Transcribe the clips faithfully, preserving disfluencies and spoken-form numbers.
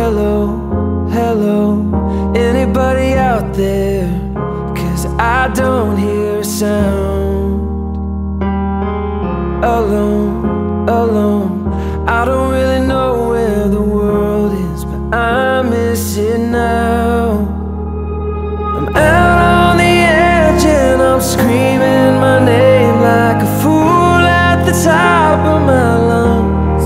hello, hello, anybody out there? 'Cause I don't hear a sound. Alone, alone, I don't really know where the world is, but I miss it now. I'm out on the edge and I'm screaming my name like a fool at the top of my lungs.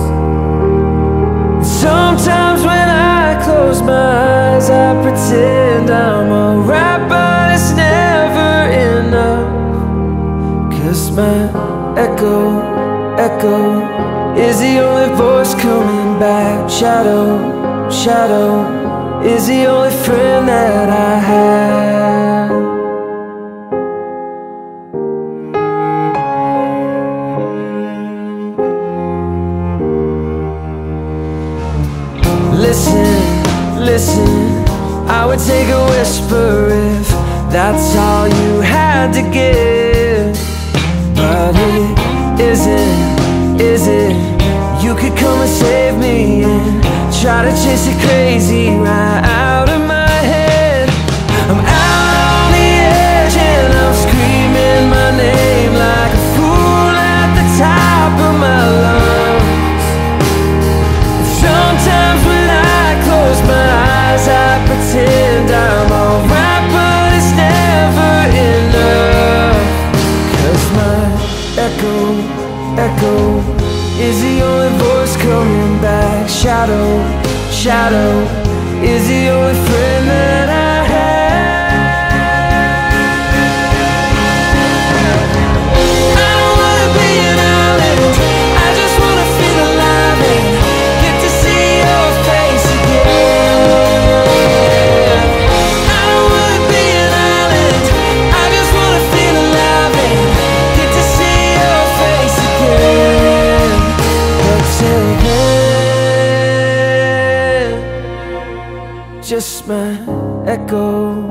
Sometimes when I close my eyes, I pretend I'm alright, but it's never enough. 'Cause my echo, echo is the only voice coming back. Shadow, shadow is the only friend that I have. Listen, listen, I would take a whisper if that's all you had to give. But it isn't, is it? You could come and save me and try to chase it crazy right out of my head. I'm out on the edge and I'm screaming my name like a fool at the top of my lungs. Sometimes when I close my eyes, I pretend I'm alright, but it's never enough. 'Cause my echo, echo is the only voice coming back. Shadow, shadow is the only friend that I have. I don't wanna be an island, I just wanna feel alive and get to see your face again. I don't wanna be an island, I just wanna feel alive and get to see your face again. But till then, just my echo,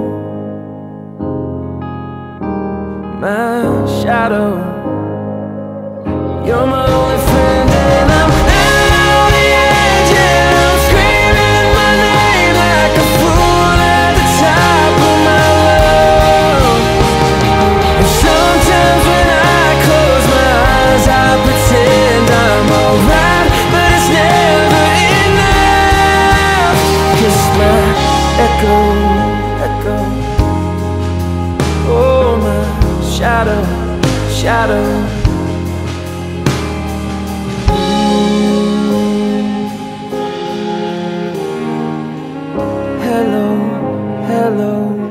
my shadow. You're my only friend and I'm out on the edge and I'm screaming my name like a fool at the top of my lungs. And sometimes when I close my eyes, I pretend I'm alright, but it's never enough. 'Cause my echo, echo, oh my shadow, shadow. Hello, hello.